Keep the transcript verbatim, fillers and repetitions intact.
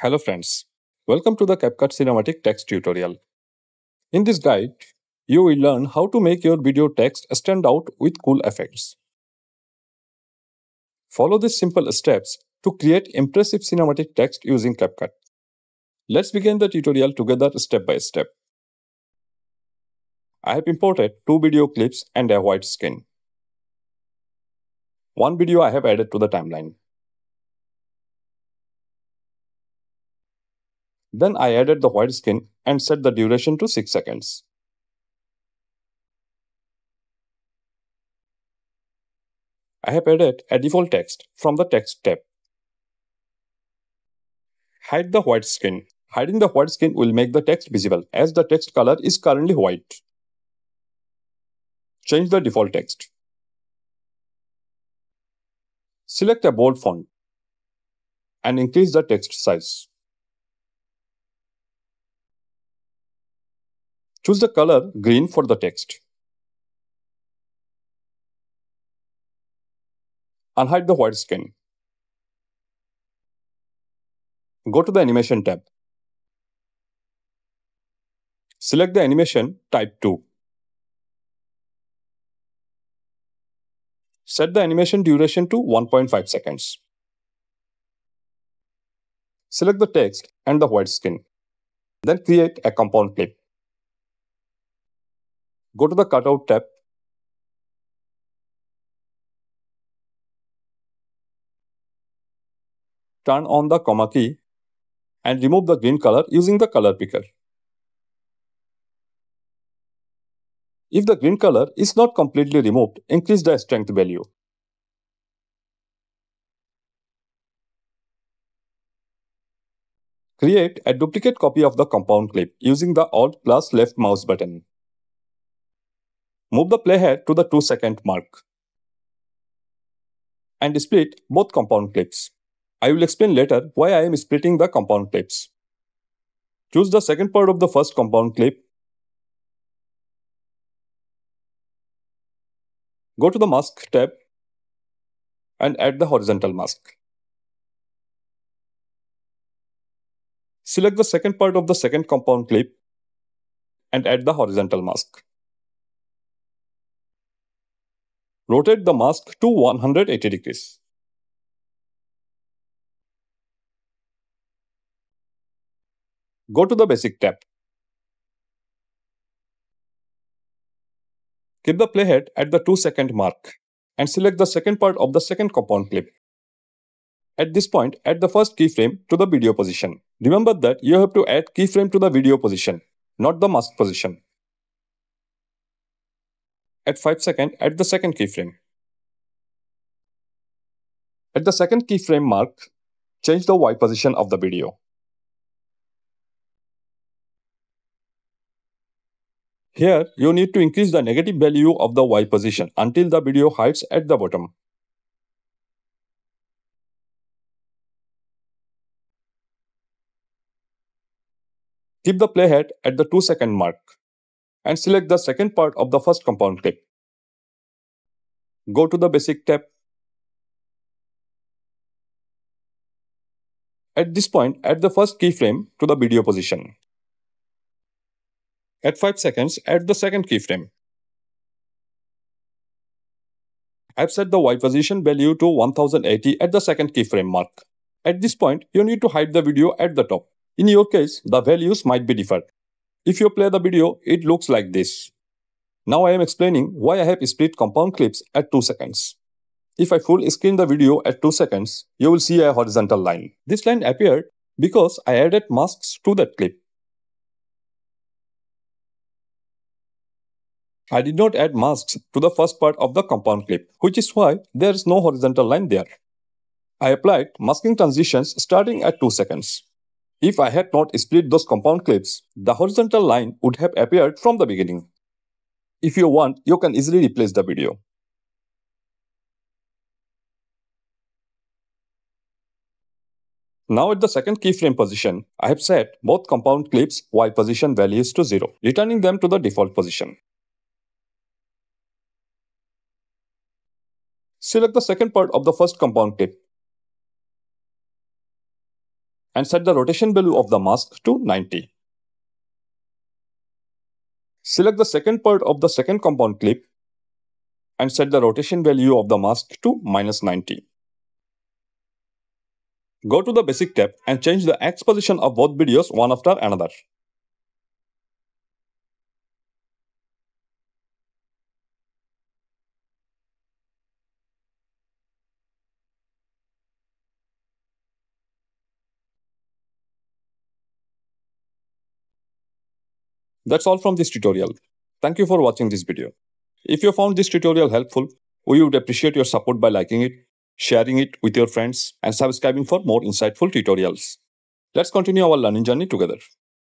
Hello friends, welcome to the CapCut Cinematic Text tutorial. In this guide, you will learn how to make your video text stand out with cool effects. Follow these simple steps to create impressive cinematic text using CapCut. Let's begin the tutorial together step by step. I have imported two video clips and a white screen. One video I have added to the timeline. Then I added the white screen and set the duration to six seconds. I have added a default text from the Text tab. Hide the white screen. Hiding the white screen will make the text visible as the text color is currently white. Change the default text. Select a bold font and increase the text size. Choose the color green for the text. Unhide the white screen. Go to the Animation tab. Select the animation Type two. Set the animation duration to one point five seconds. Select the text and the white screen. Then create a compound clip. Go to the Cutout tab. Turn on the comma key and remove the green color using the color picker. If the green color is not completely removed, increase the strength value. Create a duplicate copy of the compound clip using the Alt plus left mouse button. Move the playhead to the two second mark and split both compound clips. I will explain later why I am splitting the compound clips. Choose the second part of the first compound clip. Go to the Mask tab and add the horizontal mask. Select the second part of the second compound clip and add the horizontal mask. Rotate the mask to one hundred eighty degrees. Go to the Basic tab. Keep the playhead at the two second mark and select the second part of the second compound clip. At this point, add the first keyframe to the video position. Remember that you have to add keyframe to the video position, not the mask position. At five seconds, add the second keyframe. At the second keyframe mark, change the Y position of the video. Here, you need to increase the negative value of the Y position until the video hides at the bottom. Keep the playhead at the two second mark and select the second part of the first compound clip. Go to the Basic tab. At this point, add the first keyframe to the video position. At five seconds, add the second keyframe. I've set the Y position value to one thousand eighty at the second keyframe mark. At this point, you need to hide the video at the top. In your case, the values might be different. If you play the video, it looks like this. Now I am explaining why I have split compound clips at two seconds. If I full screen the video at two seconds, you will see a horizontal line. This line appeared because I added masks to that clip. I did not add masks to the first part of the compound clip, which is why there is no horizontal line there. I applied masking transitions starting at two seconds. If I had not split those compound clips, the horizontal line would have appeared from the beginning. If you want, you can easily replace the video. Now at the second keyframe position, I have set both compound clips Y position values to zero, returning them to the default position. Select the second part of the first compound clip. and set the rotation value of the mask to ninety. Select the second part of the second compound clip and set the rotation value of the mask to minus ninety. Go to the Basic tab and change the X position of both videos one after another. That's all from this tutorial. Thank you for watching this video. If you found this tutorial helpful, we would appreciate your support by liking it, sharing it with your friends, and subscribing for more insightful tutorials. Let's continue our learning journey together.